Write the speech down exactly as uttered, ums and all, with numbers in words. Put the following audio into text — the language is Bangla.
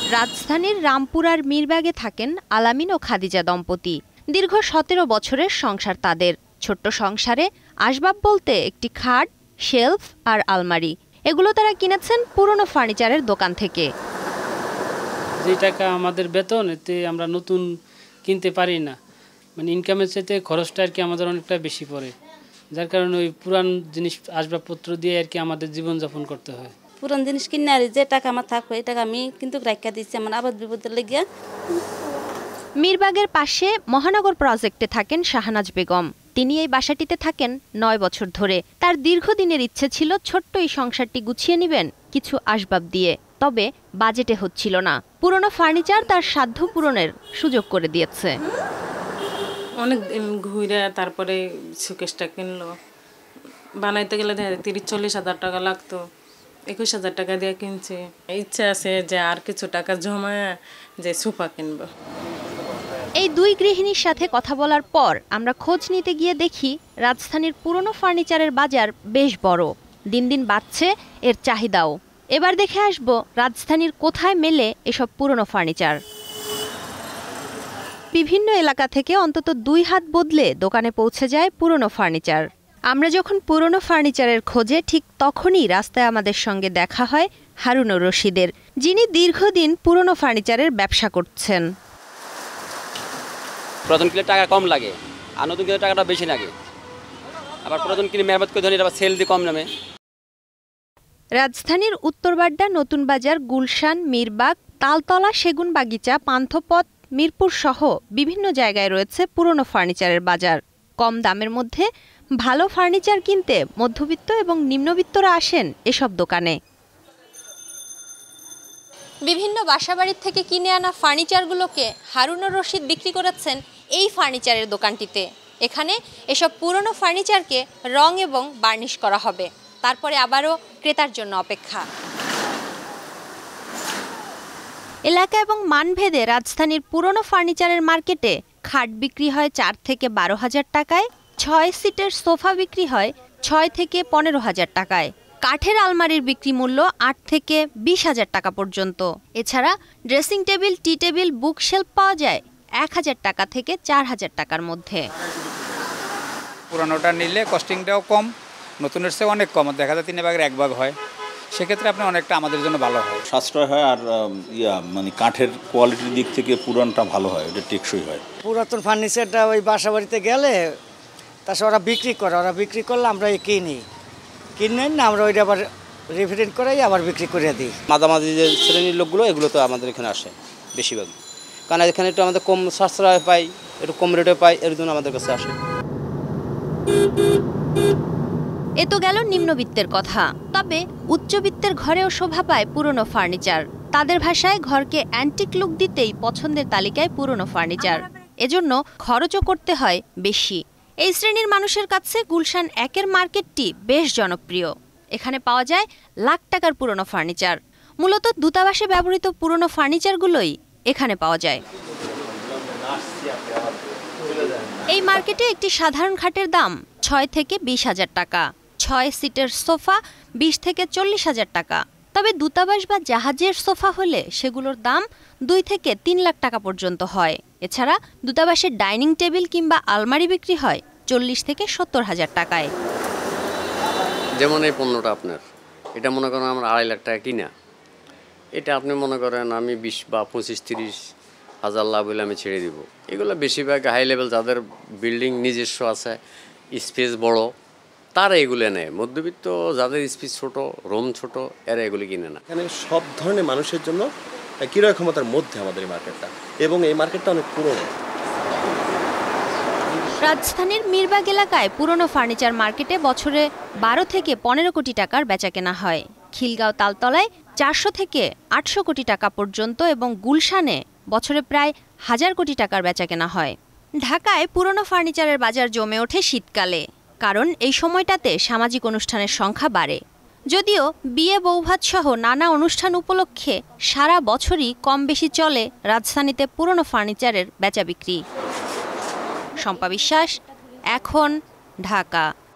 রাজধানীর রামপুরার মিরবাগে থাকেন আলামিন ও খাদিজা দম্পতি। দীর্ঘ সতেরো বছরের সংসার তাদের। ছোট্ট সংসারে আসবাব বলতে একটি খাট, শেলফ আর আলমারি। এগুলো তারা কিনেছেন পুরনো ফার্নিচারের দোকান থেকে। যে টাকা আমাদের বেতন, এতে আমরা নতুন কিনতে পারি না, মানে ইনকামের চাইতে খরচটা আর কি আমাদের অনেকটা বেশি পড়ে, যার কারণে ওই পুরান জিনিস আসবাবপত্র দিয়ে আর কি আমাদের জীবনযাপন করতে হয়। পুরান জিনিস কিনে আর যে টাকা আমার থাকবে এই টাকা আমি কিন্তু রাখা দিচ্ছি আমার আবাদ বিপদের লেগে। মিরবাগের পাশে মহানগর প্রজেক্টে থাকেন শাহনাজ বেগম। তিনি এই বাসাটিতে থাকেন নয় বছর ধরে। তার দীর্ঘদিনের ইচ্ছে ছিল ছোট্ট এই সংসারটি গুছিয়ে নেবেন কিছু আসবাব দিয়ে, তবে বাজেটে হচ্ছিল না। পুরনো ফার্নিচার তার সাধ্য পূরণের সুযোগ করে দিয়েছে। অনেক ঘুরে তারপরে সুকেশটা কিনলো, বানাইতে গেলে তিরিশ চল্লিশ হাজার টাকা লাগতো, একুশ হাজার টাকা দিয়ে কিনছি। ইচ্ছা আছে যে আর কিছু টাকা জমায় যে সোফা কিনবো। এই দুই গৃহিণীর সাথে কথা বলার পর আমরা খোঁজ নিতে গিয়ে দেখি রাজধানীর পুরনো ফার্নিচারের বাজার বেশ বড়। দিন দিন বাড়ছে এর চাহিদাও। এবার দেখে আসব রাজধানীর কোথায় মেলে এসব পুরনো ফার্নিচার। বিভিন্ন এলাকা থেকে অন্তত দুই হাত বদলে দোকানে পৌঁছে যায় পুরনো ফার্নিচার। আমরা যখন পুরনো ফার্নিচারের খোঁজে ঠিক তখনই রাস্তায় আমাদের সঙ্গে দেখা হয় হারুনুর রশিদের, যিনি দীর্ঘদিন পুরনো ফার্নিচারের ব্যবসা করছেন। পুরাতন কিনলে টাকা কম লাগে আর নতুন কিনলে টাকাটা বেশি লাগে, আবার পুরাতন কিনে মেরামত করে ধরে আবার সেল দিয়ে কম নামে। রাজধানীর উত্তরবাড্ডা, নতুন বাজার, গুলশান, মিরবাগ, তালতলা, সেগুনবাগিচা, পান্থপথ, মিরপুর সহ বিভিন্ন জায়গায় রয়েছে পুরনো ফার্নিচারের বাজার। কম দামের মধ্যে ভালো ফার্নিচার কিনতে মধ্যবিত্ত এবং নিম্নবিত্তরা আসেন এসব দোকানে। বিভিন্ন বাসাবাড়ির থেকে কিনে আনা ফার্নিচারগুলোকে হারুনুর রশিদ বিক্রি করেছেন এই ফার্নিচারের দোকানটিতে। এখানে এসব পুরনো ফার্নিচারকে রং এবং বার্নিশ করা হবে, তারপরে আবারও ক্রেতার জন্য অপেক্ষা। এলাকা এবং মানভেদে রাজধানীর পুরনো ফার্নিচারের মার্কেটে খাট বিক্রি হয় চার থেকে বারো হাজার টাকায়, ছয় সিটের সোফা বিক্রি হয় ছয় থেকে পনেরো হাজার টাকায়, কাঠের আলমারির বিক্রি মূল্য আট থেকে বিশ হাজার টাকা পর্যন্ত। এছাড়া dressing table, tea table, bookshelf পাওয়া যায় এক হাজার টাকা থেকে চার হাজার টাকার মধ্যে। পুরানোটা নিলে কস্টিংটাও কম, নতুনের চেয়ে অনেক কম, দেখা যায় তিন ভাগের এক ভাগ হয়, সেক্ষেত্রে আপনি অনেকটা আমাদের জন্য ভালো হয়, সাশ্রয় হয়। আর ইয়া মানে কাঠের কোয়ালিটির দিক থেকে পুরানটা ভালো হয়, এটা টেকসই হয়। পুরাতন ফার্নিচারটা ওই বাসা বাড়িতে গেলে তাছাড়া ওরা বিক্রি করে, ওরা বিক্রি করলে আমরা কিনি, কিনে না আমরা ওইটা আবার রিফাইন করাই আবার বিক্রি করে দিই। মাঝামাঝি যে শ্রেণীর লোকগুলো এগুলো তো আমাদের এখানে আসে বেশিরভাগ, কারণ এখানে একটু আমাদের কম সাশ্রয় পাই, একটু কম রেটে পাই, এর জন্য আমাদের কাছে আসে। এ তো গেল নিম্নবিত্তের কথা, তবে উচ্চবিত্তের ঘরেও শোভা পায় পুরনো ফার্নিচার। তাদের ভাষায় ঘরকে অ্যান্টিক লুক দিতেই পছন্দের তালিকায় পুরনো ফার্নিচার, এজন্য খরচও করতে হয় বেশি। এই শ্রেণীর মানুষের কাছে গুলশান একের মার্কেটটি বেশ জনপ্রিয়। এখানে পাওয়া যায় লাখ টাকার পুরনো ফার্নিচার। মূলত দূতাবাসে ব্যবহৃত পুরনো ফার্নিচারগুলোই এখানে পাওয়া যায়। এই মার্কেটে একটি সাধারণ খাটের দাম ছয় থেকে বিশ হাজার টাকা, ছয় সিটের সোফা বিশ থেকে চল্লিশ হাজার টাকা। তবে দূতাবাস বা জাহাজের সোফা হলে সেগুলোর দাম দুই থেকে তিন লাখ টাকা পর্যন্ত হয়। এছাড়া দূতাবাসের ডাইনিং টেবিল কিংবা আলমারি বিক্রি হয় চল্লিশ থেকে সত্তর হাজার টাকায়। যেমন এই পণ্যটা আপনার, এটা মনে করেন আমরা আড়াই লাখ টাকা কিনা, এটা আপনি মনে করেন আমি বিশ বা পঁচিশ তিরিশ হাজার লাভ হলে আমি ছেড়ে দিব। এগুলো বেশিরভাগ হাই লেভেল, যাদের বিল্ডিং নিজস্ব আছে, স্পেস বড়, তারা এগুলো নেয়। মধ্যবিত্ত যাদের স্পেস ছোট, রুম ছোট, এরা এগুলি কিনে না। এখানে সব ধরনের মানুষের জন্য ক্রয় ক্ষমতার মধ্যে আমাদের এই মার্কেটটা, এবং এই মার্কেটটা অনেক পুরনো। রাজধানীর মিরবাগ এলাকায় পুরনো ফার্নিচার মার্কেটে বছরে বারো থেকে পনেরো কোটি টাকার বেচাকেনা হয়। খিলগাঁও, তালতলায় চারশো থেকে আটশো কোটি টাকা পর্যন্ত এবং গুলশানে বছরে প্রায় হাজার কোটি টাকার বেচাকেনা হয়। ঢাকায় পুরনো ফার্নিচারের বাজার জমে ওঠে শীতকালে, কারণ এই সময়টাতে সামাজিক অনুষ্ঠানের সংখ্যা বাড়ে। যদিও বিয়ে, বৌভাত সহ নানা অনুষ্ঠান উপলক্ষে সারা বছরই কম বেশি চলে রাজধানীতে পুরনো ফার্নিচারের বেচাবিক্রি। শম্পা বিশ্বাস, এখন, ঢাকা।